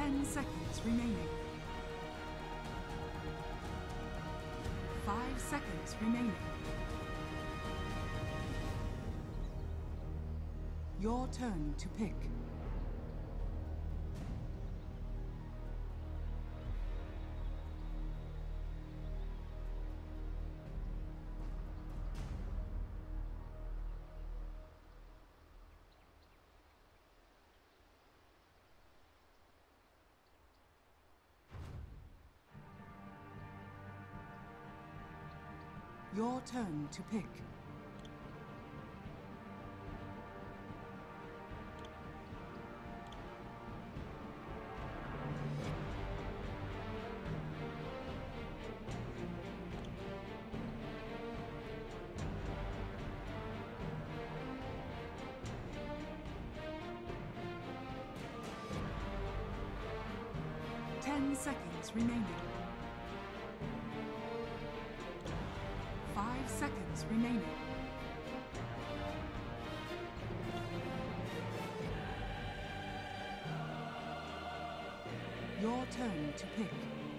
10 seconds remaining. 5 seconds remaining. Your turn to pick. Your turn to pick. Ten seconds remaining. 5 seconds remaining. Your turn to pick.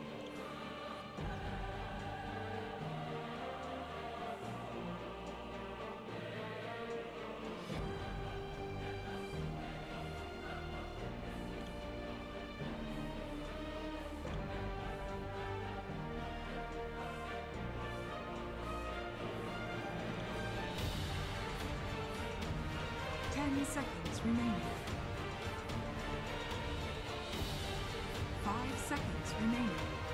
Seconds remaining. 5 seconds remaining.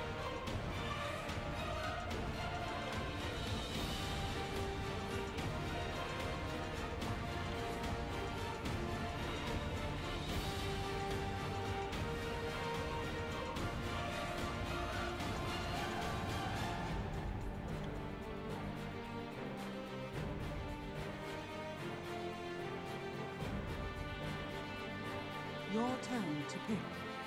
Your turn to pick.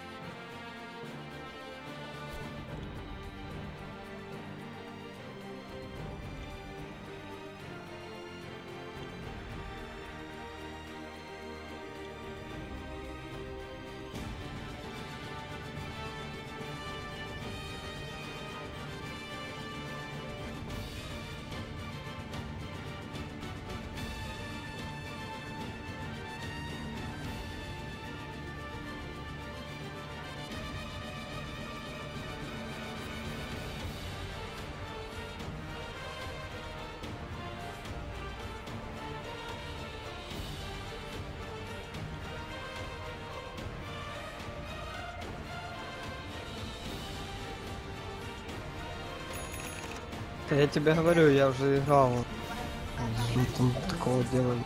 Я тебе говорю, я уже играл. Там такого делали.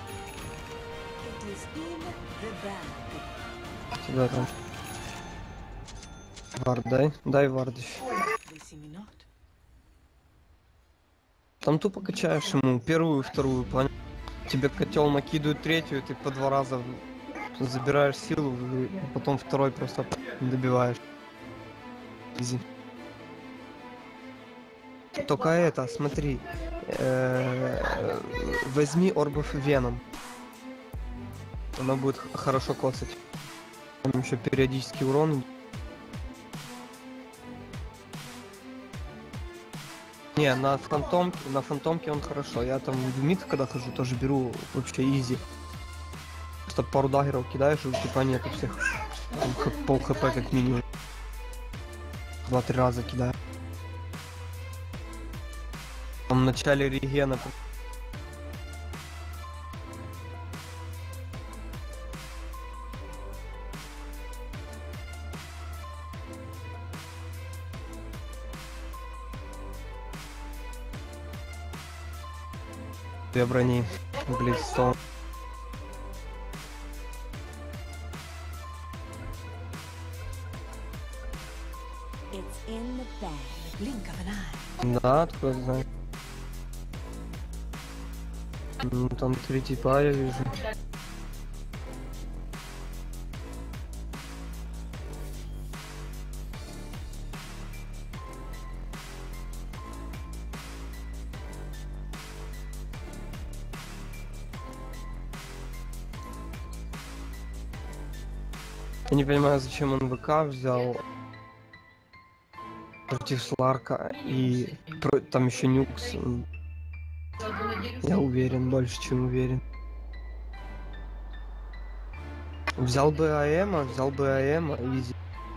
Тебя там. Вард дай. Дай вард еще. Там тупо качаешь ему первую, вторую, понял? Тебе котел накидывают третью, ты по 2 раза забираешь силу, и потом второй просто добиваешь. Изи. Только это, смотри, возьми орбов веном. Она будет хорошо коцать. Там еще периодический урон. Не, на фантомке он хорошо. Я там в мид, когда хожу, тоже беру вообще изи. Просто пару даггеров кидаешь, и типа нет у всех. Там пол хп как минимум. 2-3 раза кидаю. Там в начале регена. Две брони. Глистон. Да, откуда знаю. Ну, там 3 типа я вижу. Я не понимаю, зачем он ВК взял против Сларка и там еще Нюкс. Я уверен, больше чем уверен. Взял бы АЭМа, изи.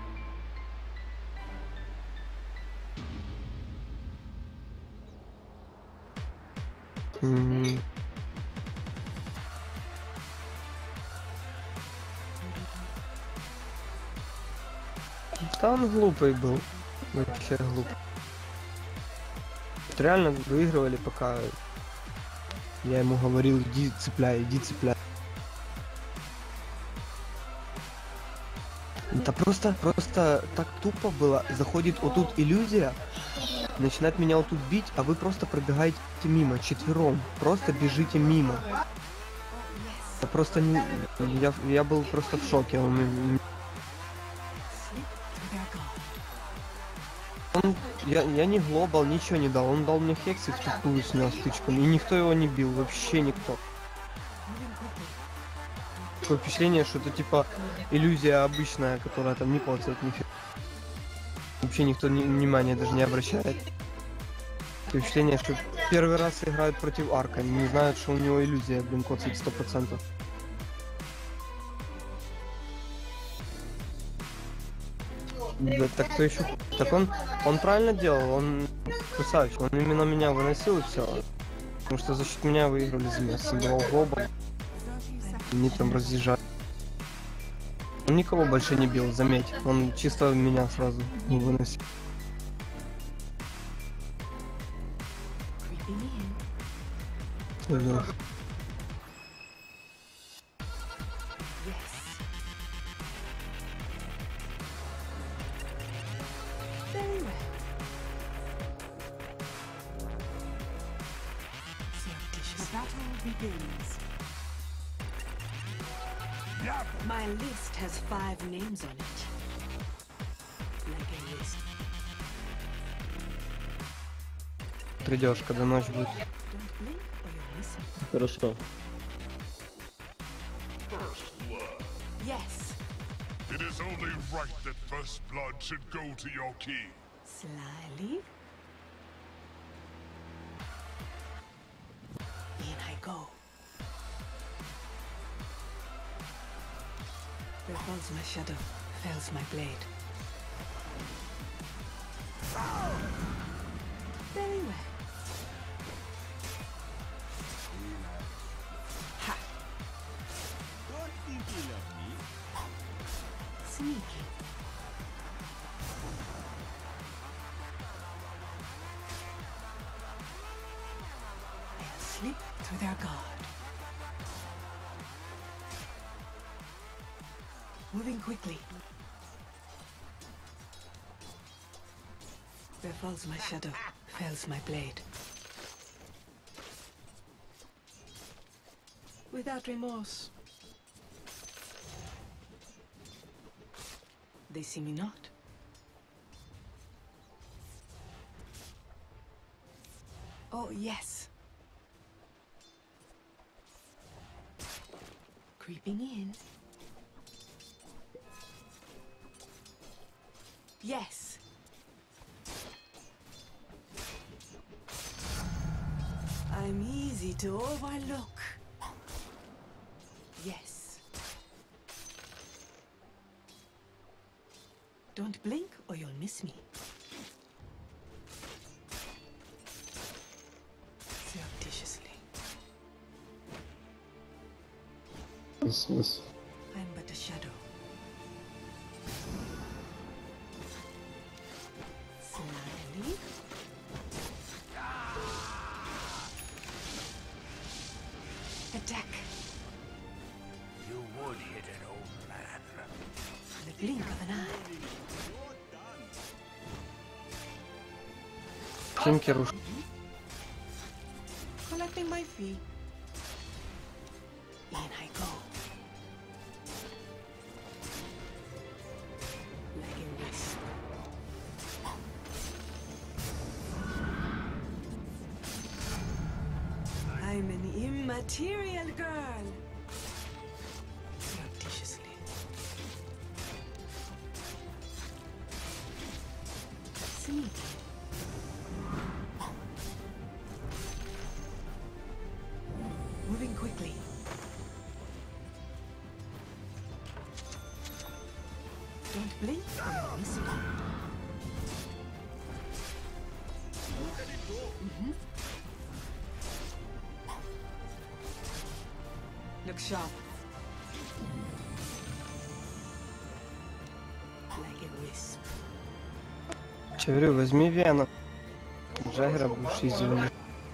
Да он глупый был. Вообще глупый. Вот реально выигрывали, пока я ему говорил, иди цепляй, иди цепляй. Это просто так тупо было. Заходит вот тут иллюзия, начинает меня вот тут бить, а вы просто пробегаете мимо, четвером. Просто бежите мимо. Я просто не... Я был просто в шоке. Я не глобал, ничего не дал. Он дал мне хекс и втупую снес тычками. И никто его не бил, вообще никто. Такое впечатление, что это типа иллюзия обычная, которая там не ползает нифига. Вообще никто внимания даже не обращает. Такое впечатление, что первый раз играют против Арка, не знают, что у него иллюзия, блин, коцает 100%. Да, так кто еще? Так он правильно делал, он красавчик, он именно меня выносил и все. Потому что за счет меня выиграли замес. Собирал глобал. Они там разъезжали. Он никого больше не бил, заметь. Он чисто меня сразу не выносил. Да. My list has 5 names on it. Like a list. Придешь, когда ночь будет. Don't blink or you'll miss it. Хорошо. Yes. It is only right that first blood should go to your king. Slyly. In I go. Where falls my shadow, fells my blade. Very well. Ha! You're thinking of me? Sneaky. They'll slip through their guard. Moving quickly. Where falls my shadow, fells my blade. Without remorse. They see me not. Oh, yes. Creeping in. Yes. I'm easy to overlook. Yes. Don't blink or you'll miss me. Surreptitiously. Yes. I'm but a shadow. Slyly. Attack. You would hit an old man. In the blink of an eye. Тинкер уж. Collecting my fee. In I go. Like a wisp. I'm an immaterial girl. Surreptitiously. and easy. Moving quickly. Don't blink or you'll miss it. Look sharp. Like a wisp. Чеврю, возьми Вена. Джаггера будешь изи выносить.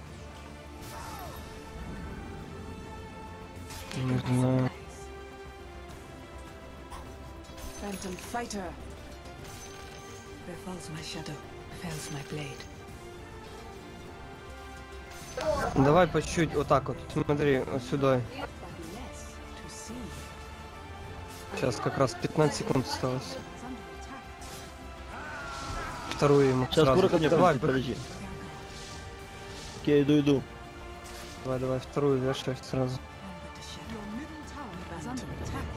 Не знаю. Phantom fighter. Where falls my shadow, fells my blade. Давай по чуть-чуть вот так вот. Смотри, вот сюда. But less to see. Сейчас как раз 15 секунд осталось. Is under attack. Вторую ему Сейчас сразу. скоро ко мне Давай, подойди, подожди. Окей, иду. давай, вторую вешай сразу.